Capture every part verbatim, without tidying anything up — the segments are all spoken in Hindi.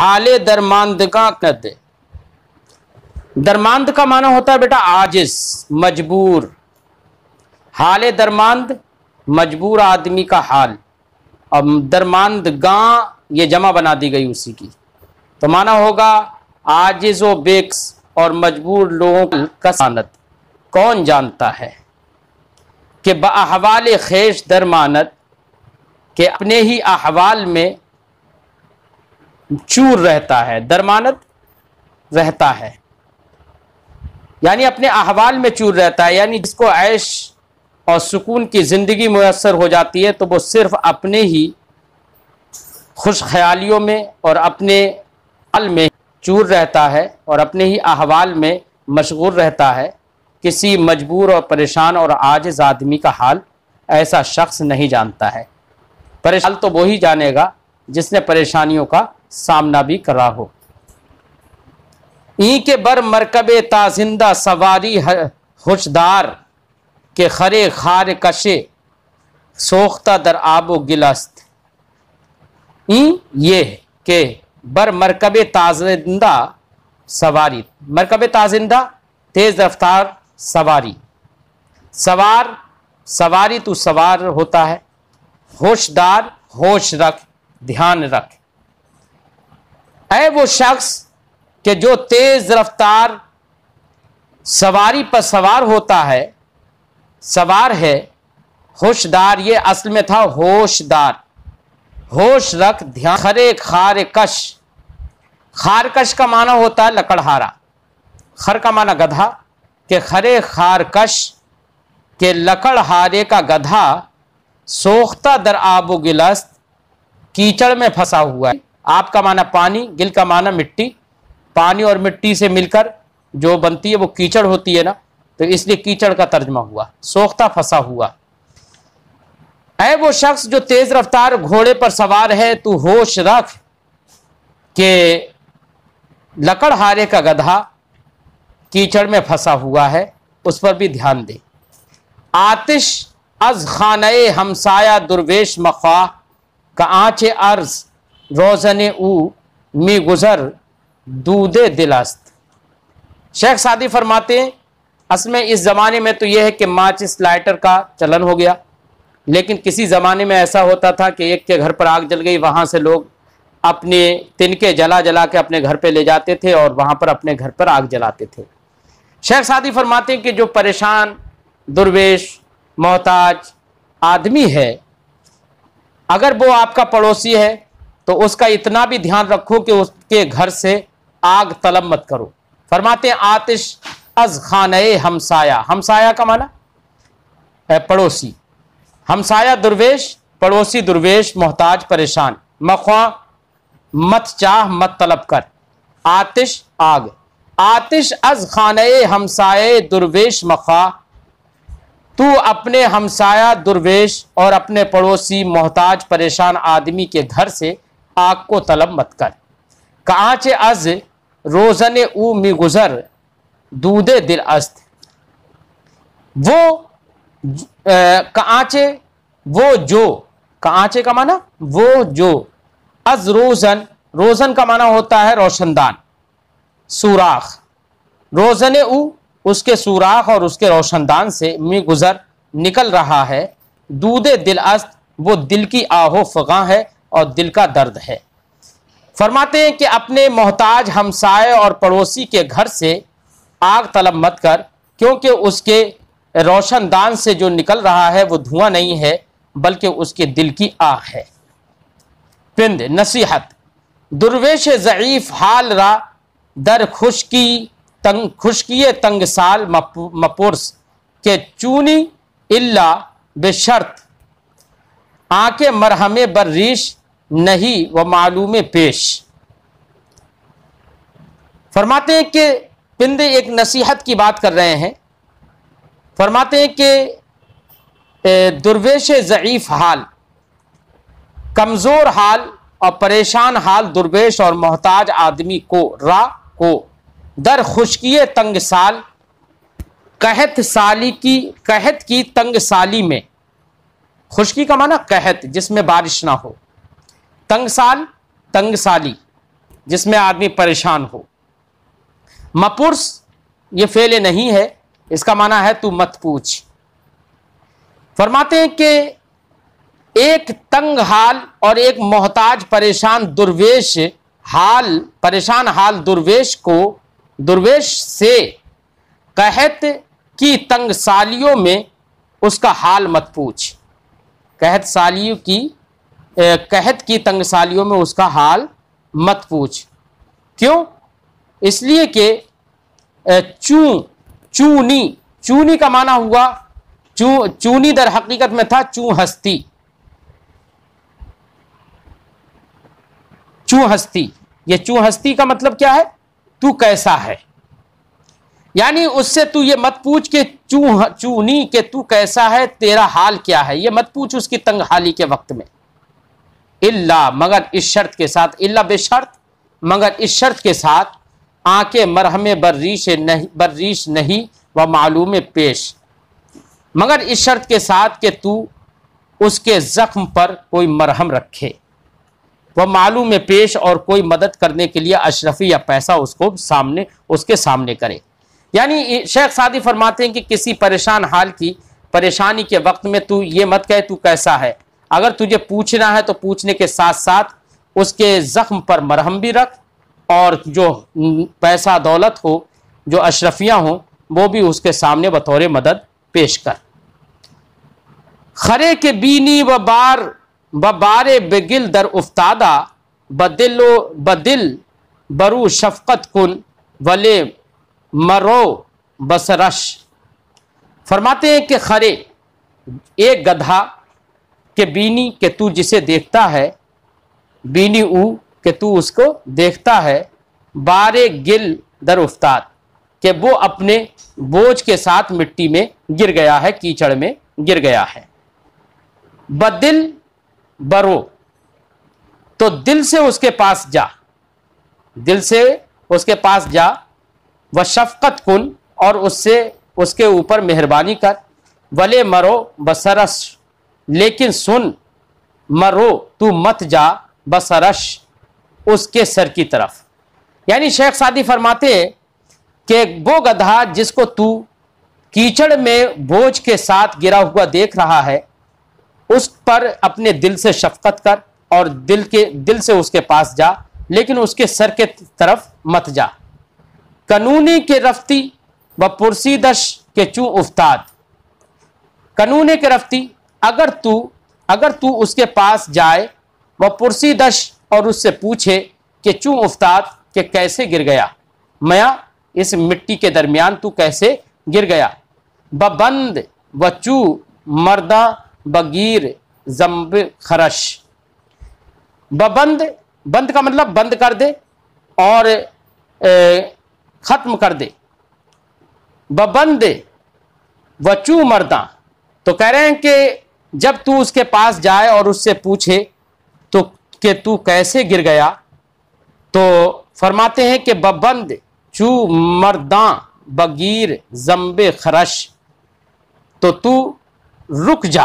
हाले दरमांदगा कद। दरमांद का माना होता है बेटा आजिज, मजबूर। हाले दरमांद मजबूर आदमी का हाल, और दरमांदगा ये जमा बना दी गई उसी की, तो माना होगा आजिज व बेक्स और मजबूर लोगों का सानत कौन जानता है कि बअहवाल खेश दरमानत, के अपने ही अहवाल में चूर रहता है। दरमानत रहता है यानी अपने अहवाल में चूर रहता है, यानी जिसको ऐश और सुकून की ज़िंदगी मुयस्सर हो जाती है तो वो सिर्फ अपने ही खुश ख्यालियों में और अपने हाल में चूर रहता है और अपने ही अहवाल में मशगूल रहता है। किसी मजबूर और परेशान और आजिज आदमी का हाल ऐसा शख्स नहीं जानता है। परेशान तो वही जानेगा जिसने परेशानियों का सामना भी करा हो। ई के बर मरकबे ताजिंदा सवारी होशदार, के खरे खार कशे सोख्ता दर आबो गिलस्त। ई ये के बर मरकबे ताजिंदा सवारी, मरकबे ताजिंदा तेज रफ्तार सवारी, सवार सवारी तो सवार होता है, होशदार होश रख ध्यान रख। ऐ वो शख्स कि जो तेज रफ्तार सवारी पर सवार होता है, सवार है, होशदार ये असल में था होशदार, होश रख ध्यान। खरे खार कश, खारकश का माना होता है लकड़हारा, खर का माना गधा, के खरे खार कश के लकड़हारे का गधा सोख्ता दर आबो गिलस्त, कीचड़ में फंसा हुआ है। आप का माना पानी, गिल का माना मिट्टी, पानी और मिट्टी से मिलकर जो बनती है वो कीचड़ होती है ना, तो इसलिए कीचड़ का तर्जमा हुआ सोख्ता फंसा हुआ। ऐ वो शख्स जो तेज रफ्तार घोड़े पर सवार है, तू होश रख के लकड़हारे का गधा कीचड़ में फंसा हुआ है, उस पर भी ध्यान दे। आतिश अज खाने हमसाया दुर्वेश मखा, का आँचे अर्ज रोज़ने ऊ मी गुजर दूदे दिलास्त। शेख सादी फरमाते हैं असल में इस ज़माने में तो यह है कि माचिस लाइटर का चलन हो गया, लेकिन किसी ज़माने में ऐसा होता था कि एक के घर पर आग जल गई, वहाँ से लोग अपने तिनके जला जला के अपने घर पे ले जाते थे और वहाँ पर अपने घर पर आग जलाते थे। शेख सादी फरमाते हैं कि जो परेशान दुर्वेश मोहताज आदमी है, अगर वो आपका पड़ोसी है तो उसका इतना भी ध्यान रखो कि उसके घर से आग तलब मत करो। फरमाते हैं आतिश अज खाने हमसाया, हमसाया का माना है पड़ोसी, हमसाया दुर्वेश पड़ोसी दुर्वेश मोहताज परेशान, मख्वा मत चाह मत तलब कर, आतिश आग। आतिश अज खाने हमसाए दुर्वेश मखा, तू अपने हमसाया दुर्वेश और अपने पड़ोसी मोहताज परेशान आदमी के घर से आग को तलब मत कर। कांचे अज रोज़ने ऊ मी गुजर दूदे दिल अस्त, वो कांचे वो जो, कांचे का माना वो जो, अज रोज़न, रोज़न का माना होता है रोशनदान, सुराख, रोज़ने ऊ उसके सुराख और उसके रोशनदान से मी गुजर निकल रहा है, दूदे दिल अस्त वो दिल की आहो फगा है और दिल का दर्द है। फरमाते हैं कि अपने मोहताज हमसाए और पड़ोसी के घर से आग तलब मत कर, क्योंकि उसके रोशनदान से जो निकल रहा है वो धुआं नहीं है बल्कि उसके दिल की आग है। पिंद नसीहत दुर्वेश ज़ईफ हाल रा दर खुशकी तंग खुशकिए तंग साल मपुरस, के चूनी इल्ला बेशर्त आके मरहमे बर्रीश नहीं व मालूम पेश। फरमाते हैं कि पिंदे एक नसीहत की बात कर रहे हैं। फरमाते हैं कि दुर्वेश ज़ईफ हाल, कमज़ोर हाल और परेशान हाल दुर्वेश और मोहताज आदमी को रा को दर खुशकिए तंग साल, कहत साली की कहत की तंग साली में, खुशकी का माना कहत जिसमें बारिश ना हो, तंग साल तंग साली जिसमें आदमी परेशान हो। मपुर्स ये फेले नहीं है, इसका माना है तू मत पूछ। फरमाते हैं कि एक तंग हाल और एक मोहताज परेशान दुर्वेश हाल परेशान हाल दुर्वेश को दुर्वेश से कहत की तंग सालियों में उसका हाल मत पूछ। कहत सालियों की कहत की तंग सालियों में उसका हाल मत पूछ। क्यों? इसलिए कि चू चूनी चूनी का माना हुआ चू चूनी दर हकीकत में था चू हस्ती। चू हस्ती ये चू हस्ती का मतलब क्या है? तू कैसा है। यानी उससे तू ये मत पूछ कि चू चूनी के तू कैसा है, तेरा हाल क्या है, ये मत पूछ उसकी तंग हाली के वक्त में। इल्ला मगर इस शर्त के साथ, इल्ला बेशर्त मगर इस शर्त के साथ, आंखें मरहमे बर्रीश नहीं बर्रीश नहीं व मालूम पेश, मगर इस शर्त के साथ कि तू उसके जख्म पर कोई मरहम रखे, वह मालूम पेश और कोई मदद करने के लिए अशरफी या पैसा उसको सामने उसके सामने करे। यानी शेख सादी फरमाते हैं कि किसी परेशान हाल की परेशानी के वक्त में तू ये मत कहे तू कैसा है। अगर तुझे पूछना है तो पूछने के साथ साथ उसके जख्म पर मरहम भी रख, और जो पैसा दौलत हो, जो अशरफियाँ हों, वो भी उसके सामने बतौर मदद पेश कर। खरे के बीनी व बार व बारे बेगिल दर उफ्तादा बदिलो बदिल बरू शफकत कुन वले मरो बसरश। फरमाते हैं कि खरे एक गधा के बीनी के तू जिसे देखता है, बीनी ऊ के तू उसको देखता है, बारे गिल दर उफ्ताद कि वो अपने बोझ के साथ मिट्टी में गिर गया है, कीचड़ में गिर गया है। बदिल बरो तो दिल से उसके पास जा, दिल से उसके पास जा। व शफकत कुन और उससे उसके ऊपर मेहरबानी कर। वले मरो बसरस लेकिन सुन, मरो तू मत जा बसरश उसके सर की तरफ। यानी शेख सादी फरमाते हैं कि वो गधा जिसको तू कीचड़ में बोझ के साथ गिरा हुआ देख रहा है, उस पर अपने दिल से शफकत कर और दिल के दिल से उसके पास जा, लेकिन उसके सर के तरफ मत जा। कानूनी के रफ्ती व पुरसीदश के चू उफ्ताद, कानूनी के रफ्ती अगर तू अगर तू उसके पास जाए, वह पुरसीदश और उससे पूछे कि चू उफ्ताद के कैसे गिर गया, मया इस मिट्टी के दरमियान तू कैसे गिर गया। बबंद व चू मर्दा बगीर जम्ब खरश। बबंद बंद का मतलब बंद कर दे और ए, खत्म कर दे। बबंद वचू मर्दा तो कह रहे हैं कि जब तू उसके पास जाए और उससे पूछे तो कि तू कैसे गिर गया, तो फरमाते हैं कि बबंद चू मर्दा बगीर जम्बे खरश, तो तू रुक जा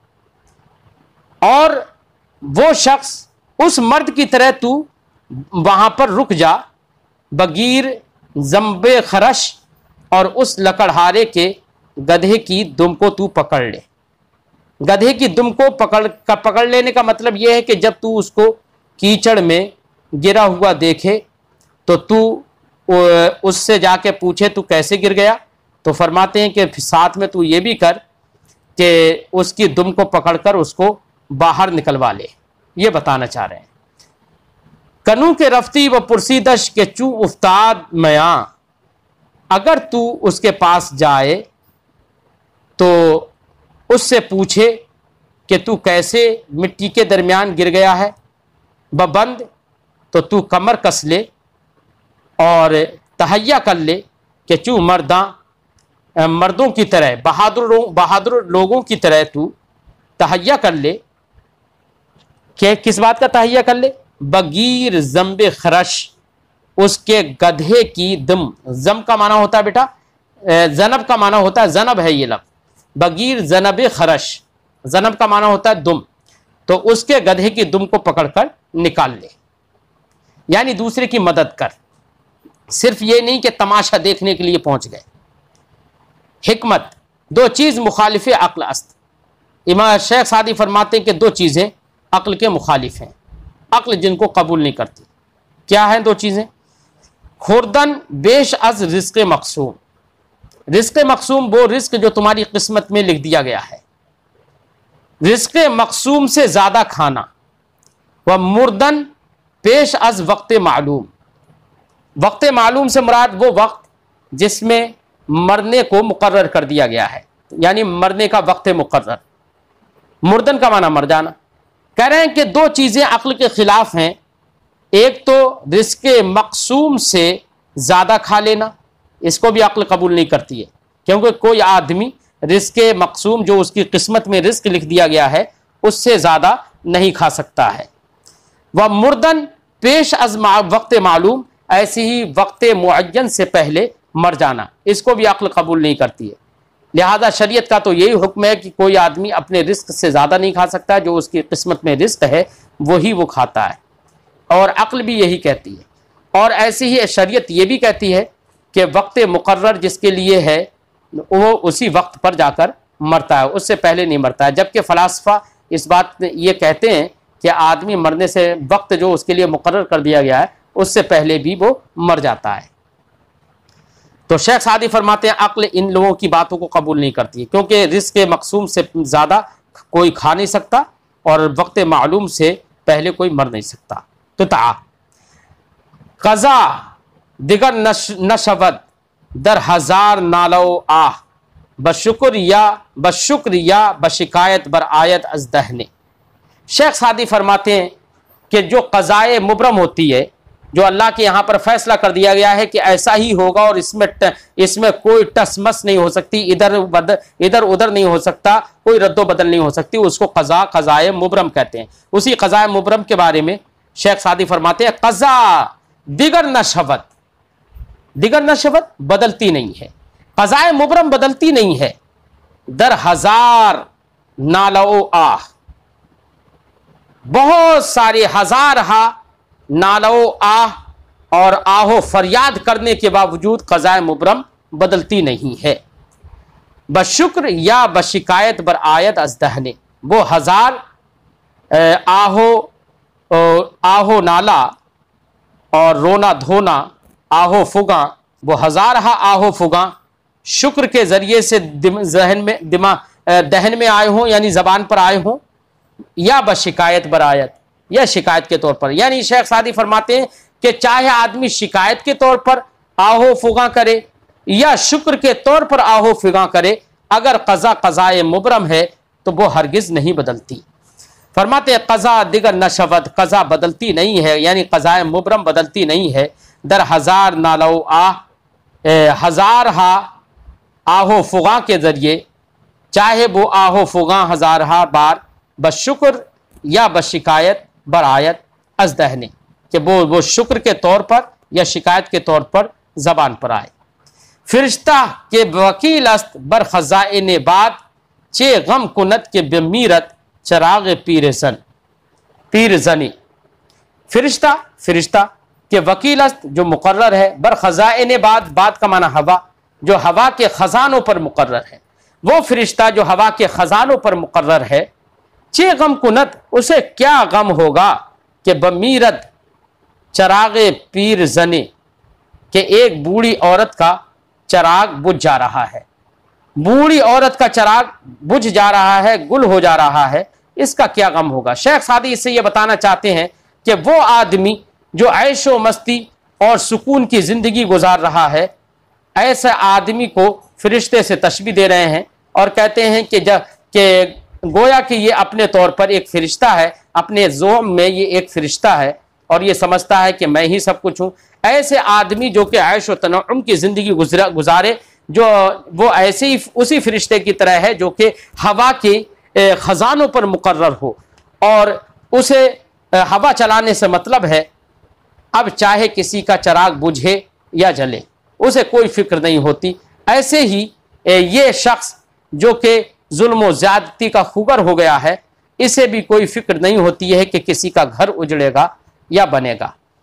और वो शख्स उस मर्द की तरह तू वहां पर रुक जा। बगीर जम्बे खरश और उस लकड़हारे के गधे की दुम को तू पकड़ ले। गधे की दुम को पकड़ का पकड़ लेने का मतलब यह है कि जब तू उसको कीचड़ में गिरा हुआ देखे तो तू उससे जाके पूछे तू कैसे गिर गया। तो फरमाते हैं कि साथ में तू ये भी कर कि उसकी दुम को पकड़कर उसको बाहर निकलवा ले। ये बताना चाह रहे हैं। कनू के रफ्ती व पुरसीदश के चू उफ्ताद मया, अगर तू उसके पास जाए तो उससे पूछे कि तू कैसे मिट्टी के दरमियान गिर गया है। बबंद तो तू कमर कस ले और तहैया कर ले कि चू मर्दा मर्दों की तरह बहादुर बहादुर लोगों की तरह तू तहैया कर ले। कि किस बात का तहैया कर ले? बगीर जम्बे खरश, उसके गधे की दम। जम का माना होता है बेटा, जनब का माना होता है, जनब है ये लफ्ज़। बगीर जनब खरश, जनब का माना होता है दुम। तो उसके गधे की दुम को पकड़कर निकाल ले। यानी दूसरे की मदद कर, सिर्फ ये नहीं कि तमाशा देखने के लिए पहुंच गए। हिकमत, दो चीज़ मुखालिफ अक्ल अस्त। इमाम शेख सादी फरमाते हैं कि दो चीज़ें अक्ल के मुखालिफ हैं, अक्ल जिनको कबूल नहीं करती। क्या हैं दो चीज़ें? खुर्दन बेश अज रिस्क मकसूम, रिस्क मकसूम वो रिस्क जो तुम्हारी किस्मत में लिख दिया गया है, रिस्क मकसूम से ज़्यादा खाना। व मुर्दन पेश अज वक्त मालूम, वक्त मालूम से मुराद वो वक्त जिसमें मरने को मुकर्रर कर दिया गया है, यानी मरने का वक्त मुकर्रर। मुर्दन का माना मर जाना। कह रहे हैं कि दो चीज़ें अक्ल के खिलाफ हैं। एक तो रिस्क मकसूम से ज़्यादा खा लेना, इसको भी अक्ल कबूल नहीं करती है, क्योंकि कोई आदमी रिस्क मकसूम जो उसकी किस्मत में रिस्क लिख दिया गया है उससे ज़्यादा नहीं खा सकता है। वह मुर्दन पेश अज वक्त मालूम, ऐसे ही वक्त मुअय्यन से पहले मर जाना, इसको भी अक्ल कबूल नहीं करती है। लिहाजा शरीयत का तो यही हुक्म है कि कोई आदमी अपने रिस्क से ज़्यादा नहीं खा सकता, जो उसकी किस्मत में रिस्क है वही वो खाता है, और अक्ल भी यही कहती है। और ऐसे ही शरीयत ये भी कहती है कि वक्त मुकर्रर जिसके लिए है वो उसी वक्त पर जाकर मरता है, उससे पहले नहीं मरता है। जबकि फ़लासफ़ा इस बात ये कहते हैं कि आदमी मरने से वक्त जो उसके लिए मुकर्रर कर दिया गया है उससे पहले भी वो मर जाता है। तो शेख सादी फरमाते हैं अक्ल इन लोगों की बातों को कबूल नहीं करती है, क्योंकि रिस्क मकसूम से ज़्यादा कोई खा नहीं सकता और वक्त मालूम से पहले कोई मर नहीं सकता। तो ता कज़ा दिगर नशवत दर हजार नालो आह बशुक्र या बशुक्र या बशिकायत बर आयत अज दहने। शेख सादी फरमाते हैं कि जो क़ज़ाए मुबरम होती है, जो अल्लाह के यहाँ पर फैसला कर दिया गया है कि ऐसा ही होगा और इसमें इसमें कोई टसमस नहीं हो सकती, इधर बद इधर उधर नहीं हो सकता, कोई रद्दो बदल नहीं हो सकती, उसको क़ज़ा क़ज़ाए मुबरम कहते हैं। उसी क़ज़ाए मुबरम के बारे में शेख सादी फरमाते हैं क़ज़ा दिगर नशवत, दिगर नशवत बदलती नहीं है, क़ज़ाए मुबरम बदलती नहीं है। दर हजार नालो आह, बहुत सारे हजार हा नालो आह और आहो फरियाद करने के बावजूद क़ज़ाए मुबरम बदलती नहीं है। बशुक्र या बशिकायत बर आयत अजदहने, वो हजार आहो आहो नाला और रोना धोना आहो फुगा, वो हजार हा आहो फुगा शुक्र के ज़रिए से जहन में दिमाग दहन में आए हों, यानी ज़बान पर आए हों, या बशिकायत बर आयत, या शिकायत के तौर पर। यानी शेख सादी फरमाते हैं कि चाहे आदमी शिकायत के तौर पर आहो फुगा करे या शुक्र के तौर पर आहो फुगा करे, अगर क़ज़ा क़ज़ाए मुबरम है तो वो हरगिज़ नहीं बदलती। फरमाते हैं क़ज़ा दिगर नशवत, क़ज़ा बदलती नहीं है, यानी क़ज़ाए मुबरम बदलती नहीं है। दर हजार नालो आह, हजार हा आहो फुगा के ज़रिए, चाहे वो आहो फुगा हजार हा बार बशुक्र या बशिकायत बर आयत अजदहने, कि वो वो शुक्र के तौर पर या शिकायत के तौर पर ज़बान पर आए। फिरिश्ता के वकील अस्त बर ख़ज़ाइन बाद चे गम कुनत के बेमीरत चराग पीर सन पीर जनी। फिरिश्ता फिरिश्ता के वकील अस्त जो मुकर्रर है, बर ख़ज़ाइन बाद, बाद का माना हवा, जो हवा के ख़जानों पर मुकर्रर है, वो फिरिश्ता जो हवा के ख़जानों पर मुकर्रर है। चे गम कुनत, उसे क्या गम होगा कि बमीरत चरागे पीर जने, के एक बूढ़ी औरत का चराग बुझ जा रहा है, बूढ़ी औरत का चराग बुझ जा रहा है, गुल हो जा रहा है, इसका क्या गम होगा। शेख सादी इससे यह बताना चाहते हैं कि वो आदमी जो ऐशो मस्ती और सुकून की ज़िंदगी गुजार रहा है, ऐसे आदमी को फरिश्ते से तशबीह दे रहे हैं और कहते हैं कि जब कि गोया कि ये अपने तौर पर एक फरिश्ता है, अपने ज़ोम में ये एक फरिश्ता है और ये समझता है कि मैं ही सब कुछ हूँ। ऐसे आदमी जो कि ऐश व तनउम की ज़िंदगी गुजरा गुजारे, जो वो ऐसे ही उसी फरिश्ते की तरह है जो कि हवा के ख़जानों पर मुकर्रर हो, और उसे हवा चलाने से मतलब है अब चाहे किसी का चराग बुझे या जले, उसे कोई फिक्र नहीं होती। ऐसे ही ये शख्स जो कि जुल्म व ज़्यादती का खुगर हो गया है, इसे भी कोई फिक्र नहीं होती है कि किसी का घर उजड़ेगा या बनेगा।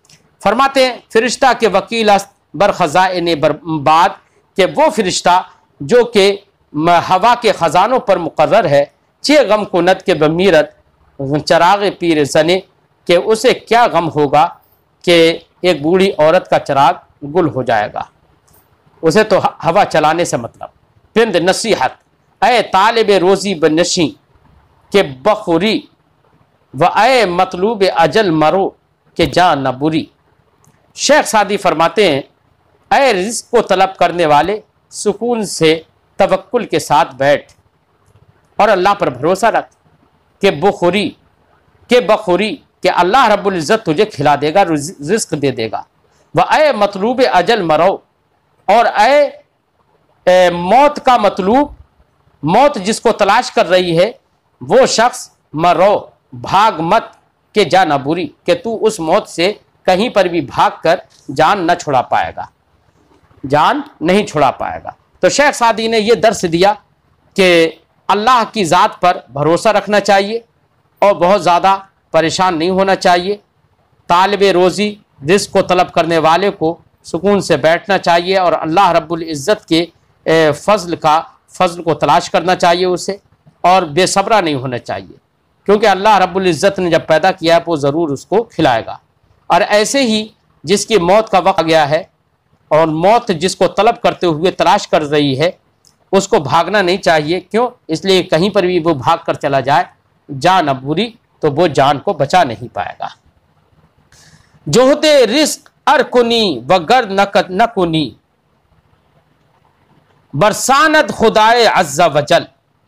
फरमाते हैं फरिश्ता के वकील अस्त बर खज़ाइने बर्बाद, के वो फरिश्ता जो कि हवा के ख़जानों पर मुकर्रर है, चे गम कुनत के बमीरत चराग पीर जने, कि उसे क्या गम होगा कि एक बूढ़ी औरत का चराग गुल हो जाएगा, उसे तो हवा चलाने से मतलब। पिंद नसीहत ए तालिब रोज़ी बनशी के बखुरी व ए मतलूब अजल मरो के जान न बुरी। शेख सादी फरमाते हैं ए रिज़्क़ को तलब करने वाले सुकून से तवक्कुल के साथ बैठ और अल्लाह पर भरोसा रख कि बखुरी के बखुरी कि अल्लाह रब्बुल इज़्ज़त तुझे खिला देगा, रिज़्क़ दे देगा। व ए मतलूब अजल मरो, और ए, ए मौत का मतलूब, मौत जिसको तलाश कर रही है वो शख्स मरो भाग मत के जा न बुरी, कि तू उस मौत से कहीं पर भी भाग कर जान न छुड़ा पाएगा, जान नहीं छुड़ा पाएगा। तो शेख सादी ने यह दर्स दिया कि अल्लाह की ज़ात पर भरोसा रखना चाहिए और बहुत ज़्यादा परेशान नहीं होना चाहिए। तालिब रोज़ी रिज़्क़ को तलब करने वाले को सुकून से बैठना चाहिए और अल्लाह रब्बुल इज़्ज़त के फ़ज़ल का फ़ज़ल को तलाश करना चाहिए उसे, और बेसब्रा नहीं होना चाहिए, क्योंकि अल्लाह रब्बुल इज़्ज़त ने जब पैदा किया है वो ज़रूर उसको खिलाएगा। और ऐसे ही जिसकी मौत का वक्त आ गया है और मौत जिसको तलब करते हुए तलाश कर रही है, उसको भागना नहीं चाहिए। क्यों? इसलिए कहीं पर भी वो भाग कर चला जाए, जान अब बुरी, तो वो जान को बचा नहीं पाएगा। जोहदे रिस्क अरकुनी वगर नकत नकुनी बरसानत खुदाए अज़्ज़ा वजल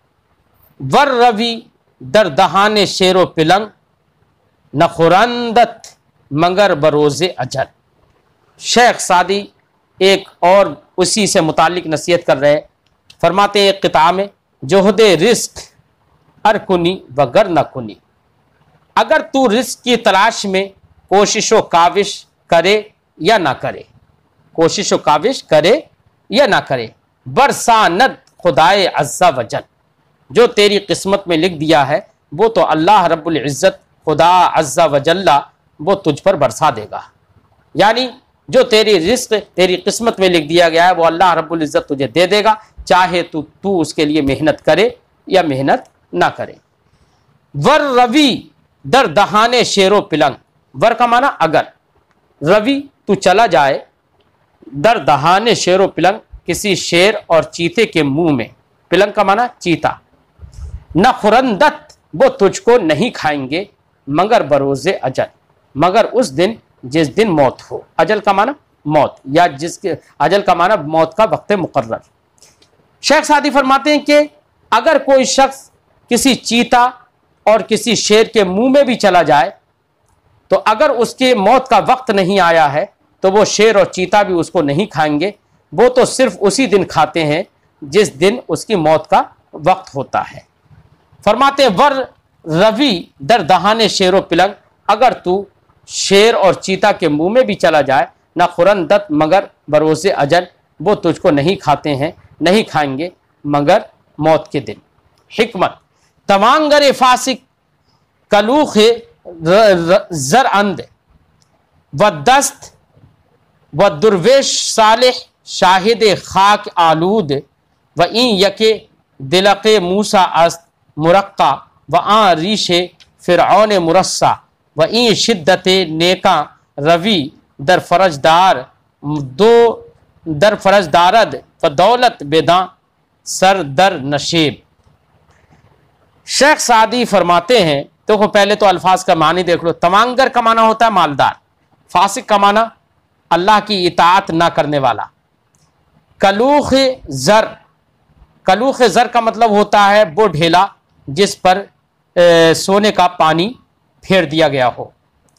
वर रवि दर दहाने शेरो पिलंग न खुरंदत मगर बरोज़े अजल। शेख सादी एक और उसी से मुतालिक नसीहत कर रहे हैं। फरमाते हैं एक किताब में, जोहदे रिस्क अरकुनी वगर न कुनी, अगर तू रिस्क की तलाश में कोशिश व काविश करे या ना करे, कोशिश व काविश करे या ना करे, बरसानत खुदाए अज़्ज़ा वजल, जो तेरी किस्मत में लिख दिया है वो तो अल्लाह रब्बुल इज़्ज़त खुदा अज़्ज़ा वजल्ला वो तुझ पर बरसा देगा। यानी जो तेरी रिस्क तेरी किस्मत में लिख दिया गया है वो अल्लाह रब्बुल इज़्ज़त तुझे दे देगा, चाहे तू तू उसके लिए मेहनत करे या मेहनत ना करे। वर रवि दर दहाने शेरो पिलंग, वर का माना अगर, रवि तू चला जाए, दर दहाने शेरो पिलंग, किसी शेर और चीते के मुंह में, पिलंग का माना चीता, न खुरंदत वो तुझको नहीं खाएंगे, मगर बरोज़े अजल, मगर उस दिन जिस दिन मौत हो। अजल का माना मौत, या जिसके अजल का माना मौत का वक्त मुकर्रर। शेख सादी फरमाते हैं कि अगर कोई शख्स किसी चीता और किसी शेर के मुंह में भी चला जाए, तो अगर उसके मौत का वक्त नहीं आया है तो वो शेर और चीता भी उसको नहीं खाएंगे, वो तो सिर्फ उसी दिन खाते हैं जिस दिन उसकी मौत का वक्त होता है। फरमाते हैं वर रवि दर दहाने शेरो पिलंग, अगर तू शेर और चीता के मुंह में भी चला जाए, ना खुरंदत मगर बरोज़े अजल, वो तुझको नहीं खाते हैं, नहीं खाएंगे मगर मौत के दिन। हिकमत तमांगर फासिक कलूख जर अंद व दस्त व दुर्वेश सालिह शाहिद खाक आलूद व इन यके दिलक मूसा अस्त मुरक्का व आ रीशे फ़िरऔन मुरस्सा व इन शिद्दत नेका रवि दर फरजदार दो दर फरजदारद व दौलत बेदा सर दर नशेब। शेख सादी फरमाते हैं, देखो पहले तो अल्फाज का मानी देख लो। तमांगर का माना होता है मालदार, फासिक का माना अल्लाह की इताअत ना करने वाला। कलूख ज़र, कलूख ज़र का मतलब होता है वो ढेला जिस पर ए, सोने का पानी फेर दिया गया हो।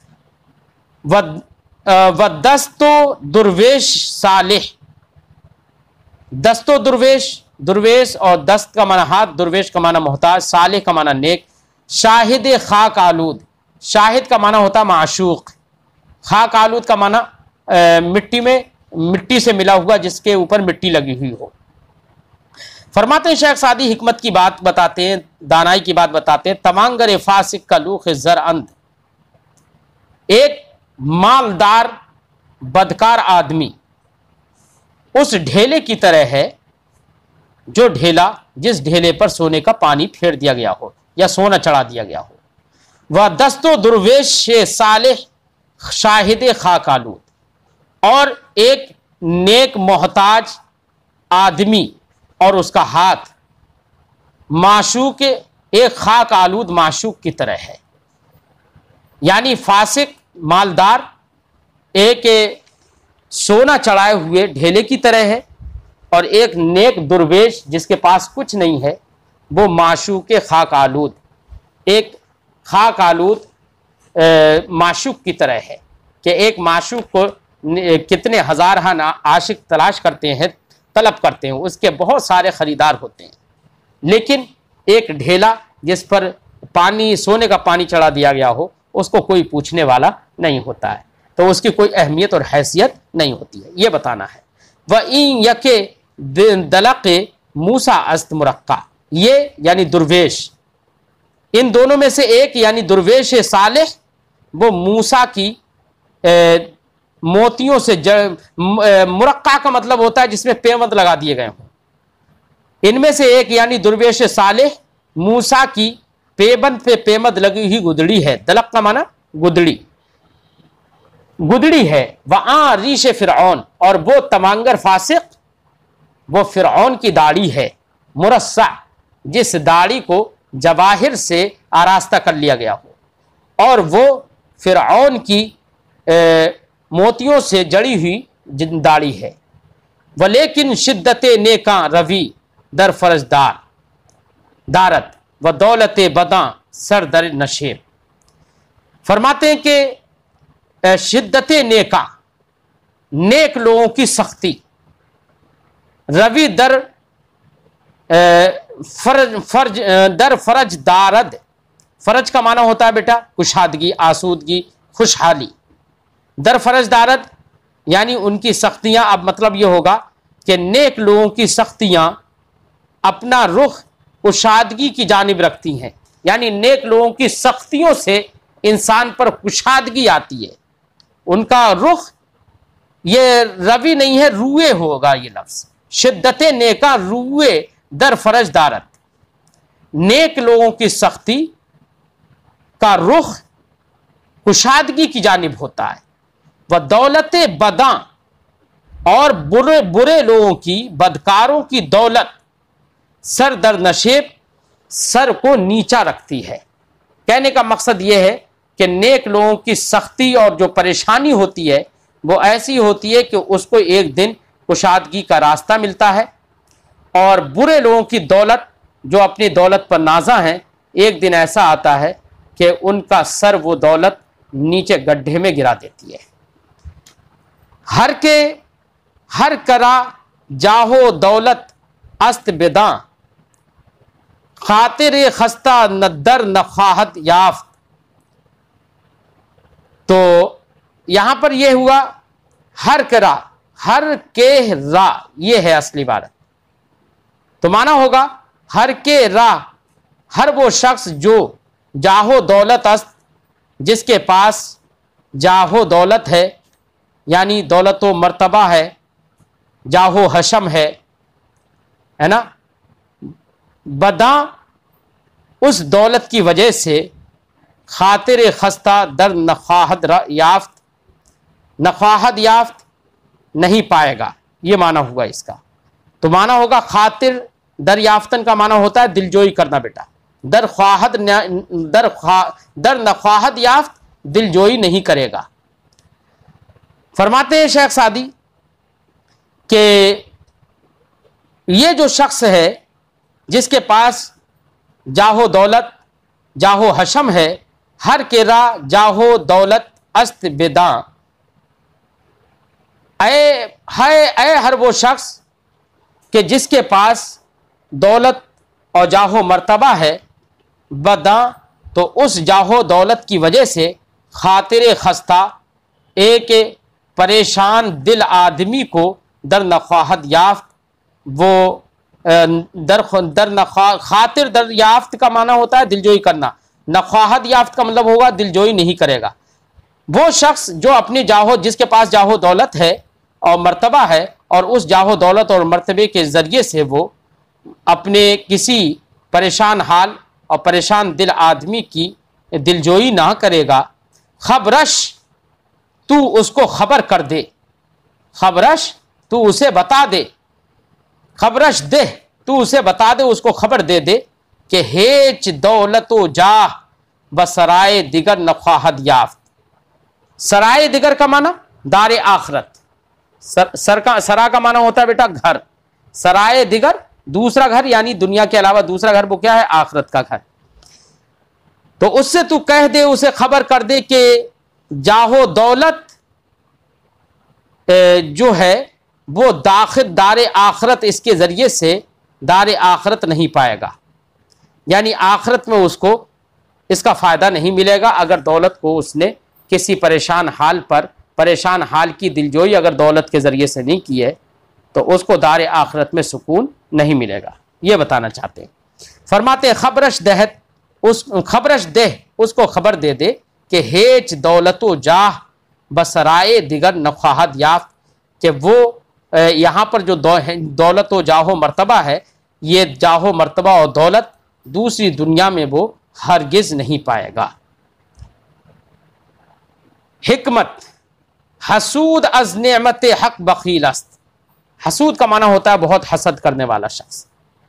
व व दस्तो दुर्वेश सालिह, दस्तो दुर्वेश, दुर्वेश और दस्त का माना हाथ, दुर्वेश का माना मोहताज, सालिह का माना नेक। शाहिद खाक आलूद, शाहिद का माना होता है माशूक, खाक आलूद का माना आ, मिट्टी में मिट्टी से मिला हुआ जिसके ऊपर मिट्टी लगी हुई हो। फरमाते हैं शेख सादी हिकमत की बात बताते हैं, दानाई की बात बताते हैं। तमांगर फासिक कलूख जर अंद, एक मालदार बदकार आदमी उस ढेले की तरह है जो ढेला जिस ढेले पर सोने का पानी फेर दिया गया हो या सोना चढ़ा दिया गया हो। वह दस्तो दुर्वेश सालेह शाहिद खाकालूद, और एक नेक मोहताज आदमी और उसका हाथ माशूक एक खाक आलूद माशूक की तरह है। यानी फासिक मालदार एक सोना चढ़ाए हुए ढेले की तरह है, और एक नेक दुर्वेश जिसके पास कुछ नहीं है वो माशूक खाक आलूद एक खाक आलूद माशूक की तरह है कि एक माशूक को कितने हजार आशिक तलाश करते हैं, तलब करते हैं, उसके बहुत सारे खरीदार होते हैं, लेकिन एक ढेला जिस पर पानी सोने का पानी चढ़ा दिया गया हो उसको कोई पूछने वाला नहीं होता है, तो उसकी कोई अहमियत और हैसियत नहीं होती है, ये बताना है। वह इन यके दलक मूसा अस्त मुरक्का, ये यानी दुर्वेश, इन दोनों में से एक यानी दुर्वेश सालेह वो मूसा की ए, मोतियों से मुरक्का का मतलब होता है जिसमें पेवंद लगा दिए गए हों, इनमें से एक यानी दुर्वेश सालेह मूसा की पेबंद पे पेमद लगी हुई गुदड़ी है। दलक का माना गुदड़ी, गुदड़ी है। वहां रीश फिरौन, और वो तमांगर फासिक वो फिरौन की दाढ़ी है, मुरस्सा जिस दाढ़ी को जवाहिर से आरास्ता कर लिया गया हो, और वो फिरौन की ए, मोतियों से जड़ी हुई दाढ़ी है। वलेकिन शिद्दत नेका रवि दर फरजदार दारत व दौलत बदा सर दर नशेब। फरमाते हैं कि शिद्दत नेका, नेक लोगों की सख्ती, रवि दर फर्ज फर्ज दर फरज दारद, फरज का माना होता है बेटा कुशादगी, आसूदगी, खुशहाली। दर फरज दारद यानी उनकी सख्तियां, अब मतलब ये होगा कि नेक लोगों की सख्तियां अपना रुख कुशादगी की जानिब रखती हैं, यानी नेक लोगों की सख्तियों से इंसान पर कुशादगी आती है, उनका रुख, ये रवि नहीं है रुए होगा ये लफ्ज, शिद्दत नेका रुए दर फरज दारत, नेक लोगों की सख्ती का रुख कुशादगी की जानिब होता है। वह दौलत बदा, और बुरे बुरे लोगों की, बदकारों की दौलत सर दर नशेब, सर को नीचा रखती है। कहने का मकसद यह है कि नेक लोगों की सख्ती और जो परेशानी होती है वो ऐसी होती है कि उसको एक दिन कुशादगी का रास्ता मिलता है, और बुरे लोगों की दौलत जो अपनी दौलत पर नाजा हैं, एक दिन ऐसा आता है कि उनका सर वो दौलत नीचे गड्ढे में गिरा देती है। हर के हर करा जाहो दौलत अस्त बेदा, खातिर खस्ता नदर नखाहत याफ्त। तो यहां पर यह हुआ हर करा, हर के रा, ये है असली इबारत, तो माना होगा हर के रा, हर वो शख्स जो जाहो दौलत अस्त, जिसके पास जाहो दौलत है, यानी दौलत व मर्तबा है, जाहो हशम है, है ना, बदा उस दौलत की वजह से खातिर खस्ता दर नखाहत याफ्त, नखाहत याफ्त नहीं पाएगा, ये माना हुआ इसका। तो माना होगा खातिर दर याफ्तन का माना होता है दिलजोई करना बेटा, दर ख्वाहत दर खा दर नख्वाहत याफ्त दिलजोई नहीं करेगा। फरमाते हैं शेख सादी कि ये जो शख्स है जिसके पास जाहो दौलत जाहो हशम है, हर केरा जाहो दौलत अस्त बेदा, ऐ है ऐ हर वो शख्स कि जिसके पास दौलत और जाहो मर्तबा है, बदा तो उस जाहो दौलत की वजह से खातिर खस्ता, एक परेशान दिल आदमी को दर नख्वाहत याफ्त, वो दर दर नख्वा खातिर दर याफ्त का माना होता है दिलजोई करना, नख्वाहत याफ्त का मतलब होगा दिलजोई नहीं करेगा। वो शख्स जो अपनी जाहो, जिसके पास जाहो दौलत है और मर्तबा है, और उस जाहो दौलत और मर्तबे के ज़रिए से वो अपने किसी परेशान हाल और परेशान दिल आदमी की दिलजोई ना करेगा, खबरश तू उसको खबर कर दे, खबरश तू उसे बता दे, खबरश दे तू उसे बता दे, उसको खबर दे दे कि हेच दौलतो जाह बसराए दिगर नख्वाहत याफ्त। सराय दिगर का माना दारे आखरत, सर, सर का सरा का माना होता है बेटा घर, सराय दिगर दूसरा घर, यानी दुनिया के अलावा दूसरा घर, वो क्या है? आखरत का घर। तो उससे तू कह दे, उसे खबर कर दे कि जाहो दौलत जो है वो दाखिल दारे आखरत, इसके जरिए से दारे आखरत नहीं पाएगा, यानी आखरत में उसको इसका फायदा नहीं मिलेगा। अगर दौलत को उसने किसी परेशान हाल पर, परेशान हाल की दिलजोई अगर दौलत के ज़रिए से नहीं की है, तो उसको दार आखरत में सुकून नहीं मिलेगा। ये बताना चाहते हैं। फरमाते खबरश दहत, उस खबरश देह उसको खबर दे दे कि हेच दौलतो जाह बसराए दिगर नख्वाहत याफ्त, कि वो यहाँ पर जो दौलत व जाहो मर्तबा है, ये जाहो मर्तबा और दौलत दूसरी दुनिया में वो हरगिज नहीं पाएगा। हिकमत, हसूद अज नेमत हक बखील अस्त। हसूद का माना होता है बहुत हसद करने वाला शख्स।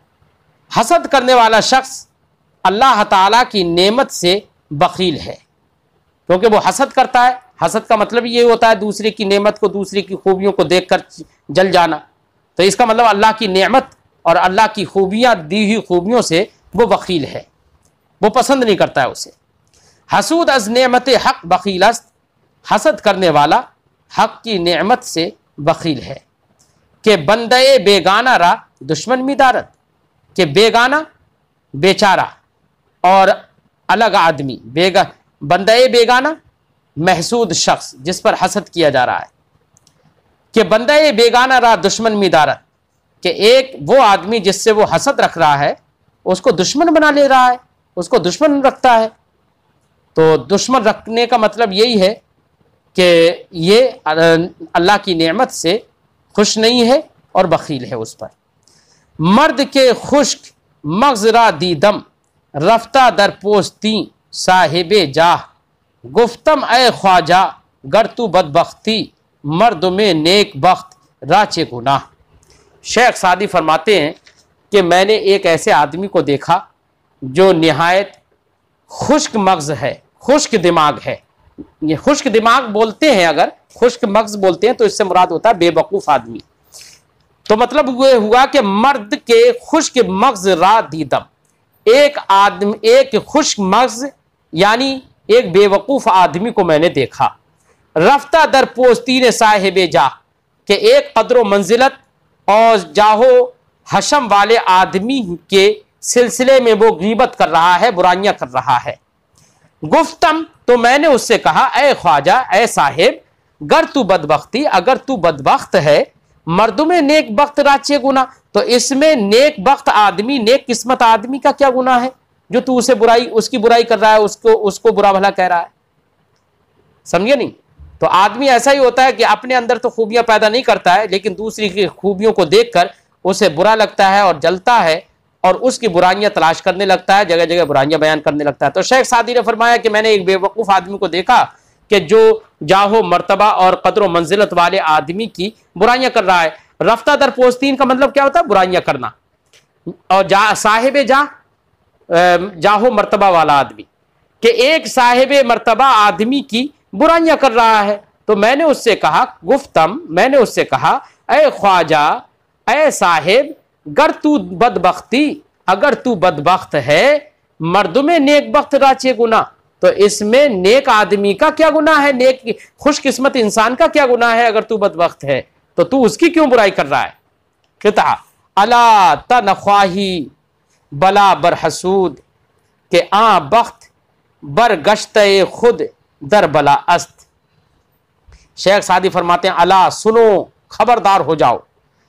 हसद करने वाला शख्स अल्लाह ताला की नेमत से बखील है, क्योंकि वो हसद करता है। हसद का मतलब ये होता है दूसरे की नेमत को, दूसरे की खूबियों को देखकर जल जाना। तो इसका मतलब अल्लाह की नेमत और अल्लाह की खूबियाँ, दी हुई खूबियों से वो बखील है, वो पसंद नहीं करता है उसे। हसूद अज नेमत हक बखील अस्त, हसद करने वाला हक की नेमत से बखील है। कि बंदे बेगाना रा दुश्मन मिदारत, के बेगाना बेचारा और अलग आदमी, बेगा बंदे बेगाना महसूद शख्स जिस पर हसद किया जा रहा है, कि बंदे बेगाना रा दुश्मन मिदारत, कि एक वो आदमी जिससे वो हसद रख रहा है उसको दुश्मन बना ले रहा है, उसको दुश्मन रखता है। तो दुश्मन रखने का मतलब यही है कि ये अल्लाह की नेमत से खुश नहीं है और बखील है उस पर। मर्द के खुश्क मगजरा दीदम रफ्ता दर पोस्ती साहिबे जाह, गुफ्तम ए ख्वाजा गर तू बदबख्ती मर्द में नेक बख्त राचे गुनाह। शेख सादी फरमाते हैं कि मैंने एक ऐसे आदमी को देखा जो निहायत खुश्क मगज है, खुश्क दिमाग है। ये खुश्क दिमाग बोलते हैं, अगर खुश्क मगज बोलते हैं तो इससे मुराद होता है बेवकूफ़ आदमी। तो मतलब ये हुआ कि मर्द के खुश्क मगज रा दीदम, एक आदमी, एक खुश्क मगज यानी एक बेवकूफ़ आदमी को मैंने देखा। रफ्ता दर पोस्तीन साहिबे जा, के एक कदर मंजिलत और जाहो हशम वाले आदमी के सिलसिले में वो गीबत कर रहा है, बुराइयां कर रहा है। गुफ्तम, तो मैंने उससे कहा ए ख्वाजा, ए साहिब, गर तू बदबख्ती, अगर तू बदबख्त है, मर्दों में नेक बख्त राचे गुना, तो इसमें नेक बख्त आदमी, नेक किस्मत आदमी का क्या गुनाह है जो तू उसे बुराई, उसकी बुराई कर रहा है, उसको उसको बुरा भला कह रहा है। समझे नहीं? तो आदमी ऐसा ही होता है कि अपने अंदर तो खूबियां पैदा नहीं करता है, लेकिन दूसरी की खूबियों को देखकर उसे बुरा लगता है और जलता है और उसकी बुराइयां तलाश करने लगता है, जगह जगह बुराइयां बयान करने लगता है। तो शेख सादी ने फरमाया कि मैंने एक बेवकूफ़ आदमी को देखा कि जो जाहो मर्तबा और कदर मंजिलत वाले आदमी की बुराइयां कर रहा है। रफ्ता दर पोस्तीन का मतलब क्या होता है? बुराइयां करना। और जा साहिब जा जाहो मर्तबा वाला आदमी, कि एक साहिब मर्तबा आदमी की बुराइयां कर रहा है। तो मैंने उससे कहा, गुफ्तम, मैंने उससे कहा, ए ख्वाजा, ए साहिब, गर तू बदबख्ती, अगर तू बदबख्त है, मर्दों में नेक बख्त राचे गुना, तो इसमें नेक आदमी का क्या गुनाह है, नेक खुशकिस्मत इंसान का क्या गुनाह है? अगर तू बदबख्त है तो तू उसकी क्यों बुराई कर रहा है? किता अला तनख्वाही बला बर हसूद, के आ बख्त बर गश्ते खुद दर बला अस्त। शेख सादी फरमाते हैं, अला सुनो, खबरदार हो जाओ,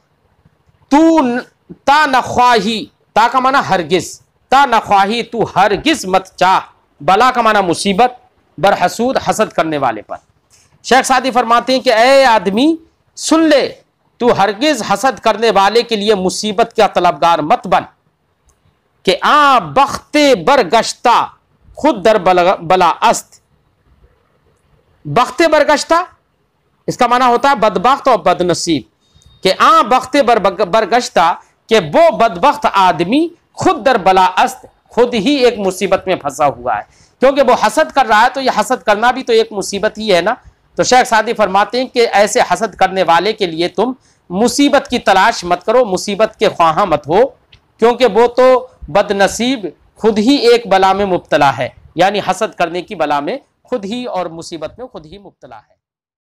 तू ता नख्वाही, ता का माना हरगिज, ता नख्वाही, तू हरगिज मत चाह, बला का माना मुसीबत, बरहसूद हसद करने वाले पर। शेख सादी फरमाते हैं कि ए आदमी सुन ले, तू हरगिज हसद करने वाले के लिए मुसीबत का तलबगार मत बन कि आ बख्ते बरगश्ता खुद दर बला अस्त। बख्ते बरगश्ता इसका माना होता है बदबख्त और बदनसीब, कि आ बख्ते बर बरगश्ता कि वो बदबख्त आदमी खुद दर बला अस्त, खुद ही एक मुसीबत में फंसा हुआ है, क्योंकि वो हसद कर रहा है तो ये हसद करना भी तो एक मुसीबत ही है ना। तो शेख सादी फरमाते हैं कि ऐसे हसद करने वाले के लिए तुम मुसीबत की तलाश मत करो, मुसीबत के ख्वाहा मत हो, क्योंकि वो तो बदनसीब खुद ही एक बला में मुब्तला है, यानी हसद करने की बला में खुद ही और मुसीबत में खुद ही मुब्तला है।